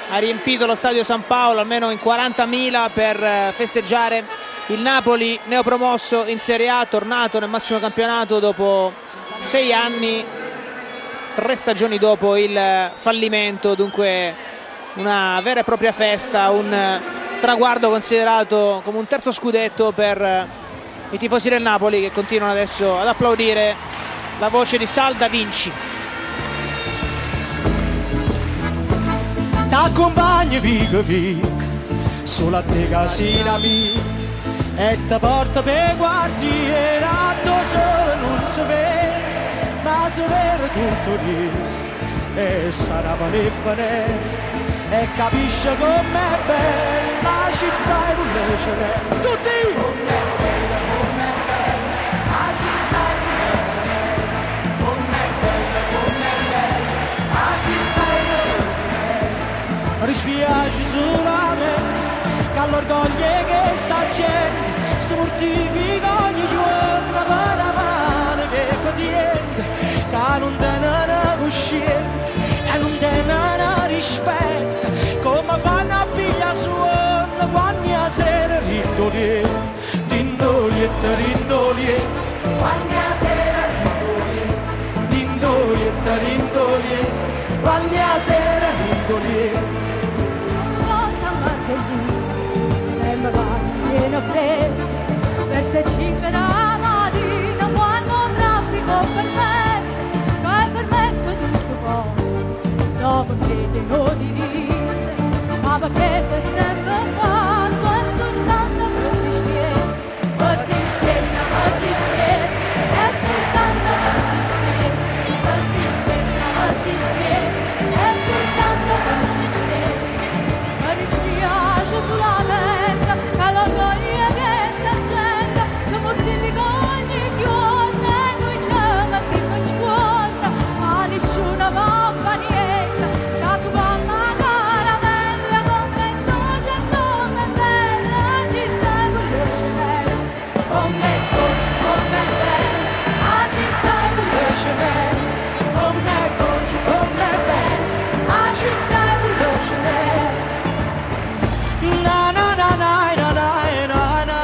ha riempito lo stadio San Paolo almeno in 40.000 per festeggiare il Napoli neopromosso in Serie A, tornato nel massimo campionato dopo 6 anni, 3 stagioni dopo il fallimento. Dunque una vera e propria festa, un traguardo considerato come un terzo scudetto per i tifosi del Napoli, che continuano adesso ad applaudire la voce di Salda Vinci. T'accompagni vico solo a te casina mia, e ti porta per quartiere, solo non si vede, ma si vede tutto questo, e sarà per finestra, e capisce com'è bella la città e non ce n'è. Tutti! Com'è bella, la città e non ce n'è. Com'è bella, la città e non ce n'è. Rispiaci solamente che l'orgoglio che sta gente si mortifica ogni giorno per la mano che fa niente, che non tiene una coscienza e non tiene una rispetto, come fanno a figlia sua quando a sera rindolietta, rindolietta, rindolietta, quando a sera rindolietta, rindolietta, rindolietta, quando a sera rindolietta. Sembra che non prendo verso 5 la mattina quando traffico per me, ma è permesso tutto posto dopo che te lo dirite, ma perché sei sempre fatto è soltanto per ti spiega, è soltanto per ti spiega, è soltanto per ti spiega. Mi dispiace solamente che l'orgoglio che sta gente si mortifica ogni giorno e noi siamo prima scuola, ma nessuno va fa niente, c'ha su mamma caramella, come dolce e come bella la città e quello scemello, come dolce, come bella la città e quello scemello, come dolce, come bella la città e quello scemello. Na na na na na na na na.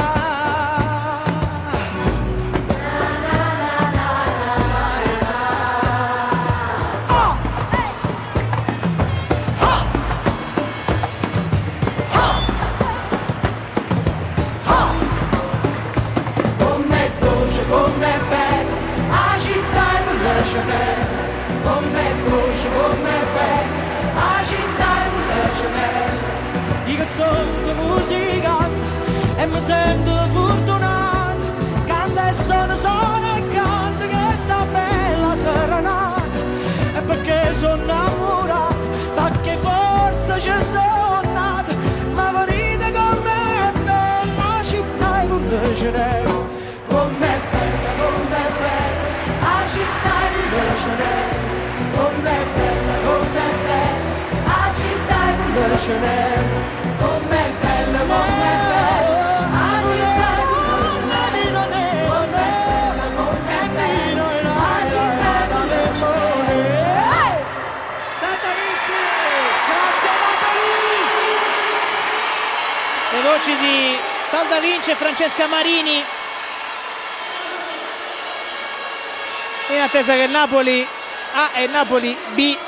Com'è dolce, com'è bella la città e quella Chanel. Com'è dolce, com'è bella la città e quella Chanel. Io sono musicante e mi sento fortunato, canto e sono e canto che sta bella serenata, e perché sono innamorato, perché forse ci sono nato, ma venite con me, è bella la città e non ce n'è. Com'è bella la città e non ce n'è. Com'è bella la città e non ce n'è. Com'è bella la città e non ce n'è. Com'è bella la città e non ce n'è. Santa Vinci, grazie Napoli! Le voci di Salda Vinci e Francesca Marini, in attesa che il Napoli A e il Napoli B